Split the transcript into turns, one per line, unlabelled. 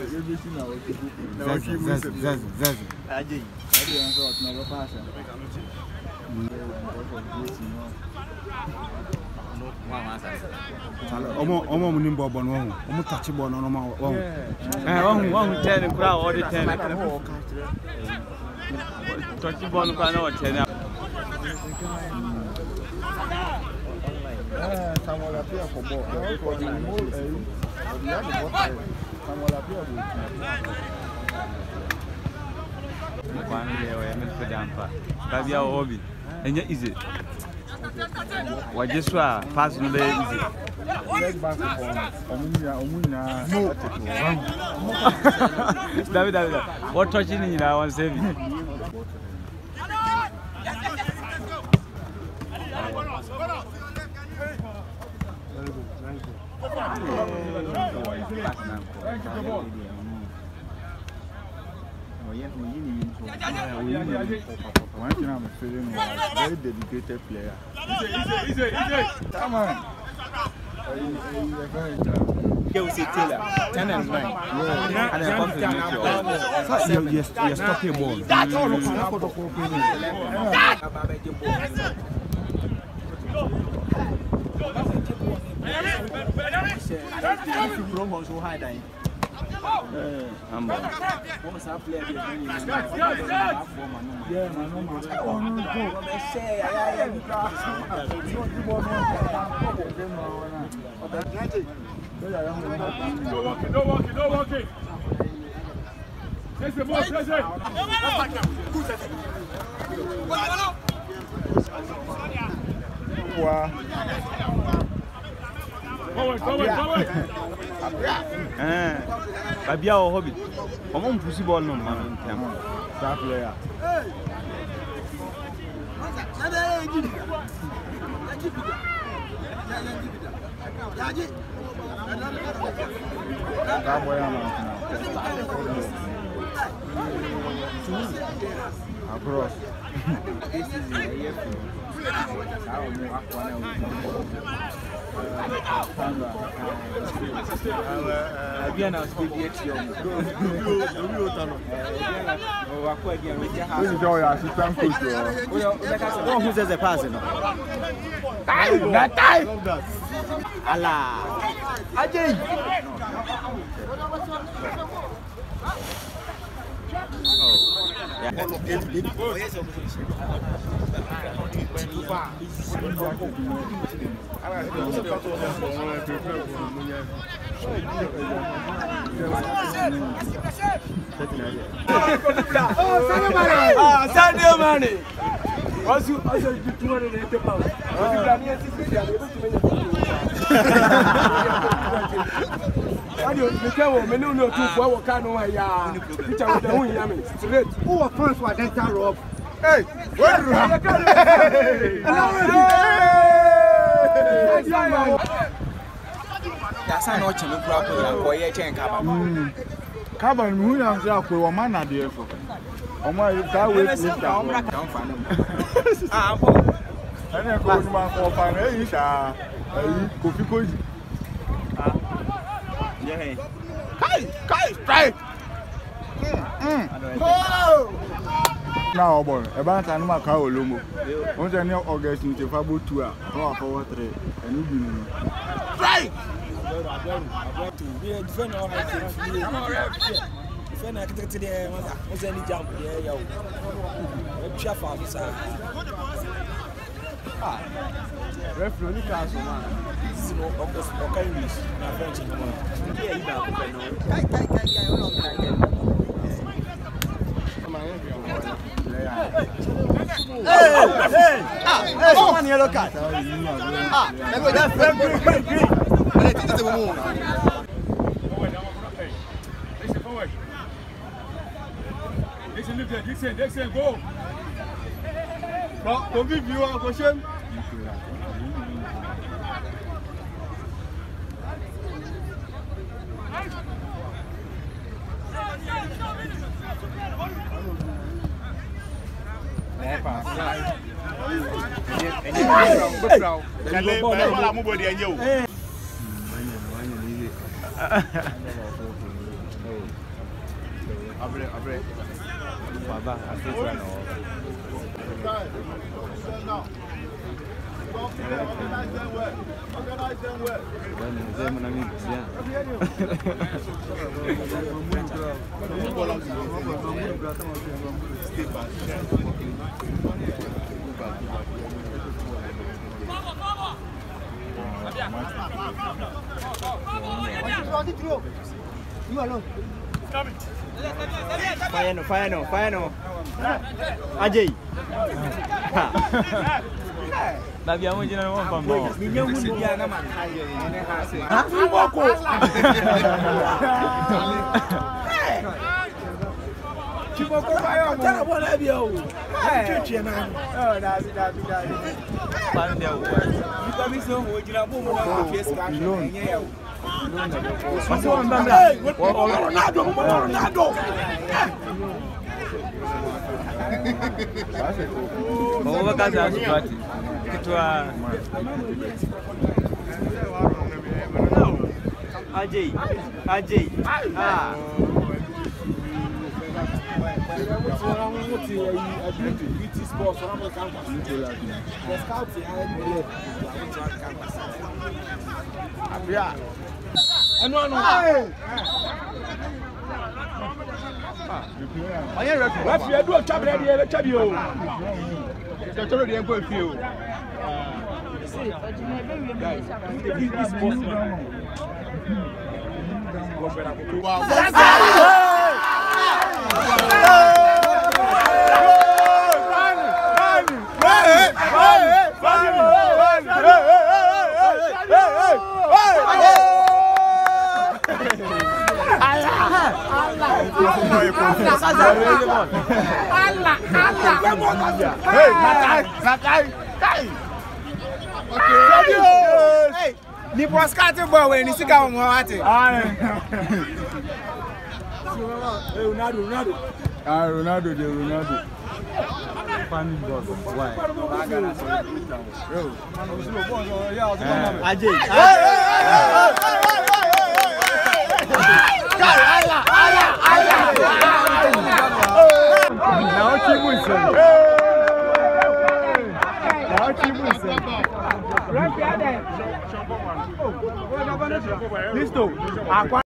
Omo munimbo bono wo. Omo touch bono no ma wo.
One 10 crowd or the 10. Touch bono kwa no 10.
Samola pia for ball. Samola pia
Kwani leo yamefika Tabia hobby. Enye easy. Wajeswa pass no easy.
Leg back omunya
David. What touching in our save?
Very dedicated player. Easy. Come on.
You see Taylor, 10 and 9.
And I come to meet you.
You're stopping ball.
That's all.
Babia or hobby. Come on, pussy ball no man.
Star player. Across.
Again, I'll speak yet.
This is your assistant coach.
Who says a person? Allah. Ajay.
Sadio Mane. Was you also 280 pounds? Sadio, the camera, me no know too for what kind of ya. Picture with the one yami. Straight.
Who was first for dental rob?
Hey, where do you
That's not what you for your chain cover.
Cover me who am say akwe o man na dey for. Omo you that way lift am.
Ah,
Ene ko ni ma ko fa na yi sha. Eyi Kofi Koji.
yeah.
Kai, strike. Oh! Now, boy, about an Macau Lomo. Once I know August in the Fabo 2 or 3, and you know. Strike!
Referee Newcastle man. This is no English, na French no. Yeah, you back no. Hey! One yellow card. Let go that green. But it is the move. Forward. Dixon, go. Don't give you a question.
Abre.
Baba, I think so now.
Organize them well.
You alone. Fire no. Ajay.
Baby, I'm going to go from home.
Ajay. Hey, ni boskate boy we ni sika won wate.
Ronaldo.
Funny boss. Why?
Ajay.
Listo.